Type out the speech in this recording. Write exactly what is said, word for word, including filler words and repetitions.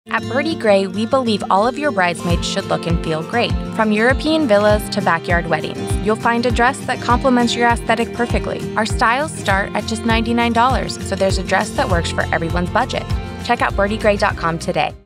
At Birdy Gray, we believe all of your bridesmaids should look and feel great. From European villas to backyard weddings, you'll find a dress that complements your aesthetic perfectly. Our styles start at just ninety-nine dollars, so there's a dress that works for everyone's budget. Check out birdy gray dot com today.